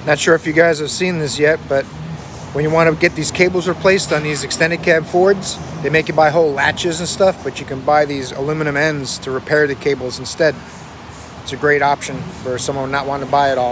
Not sure if you guys have seen this yet, but when you want to get these cables replaced on these extended cab Fords, they make you buy whole latches and stuff, but you can buy these aluminum ends to repair the cables instead. It's a great option for someone not wanting to buy it all.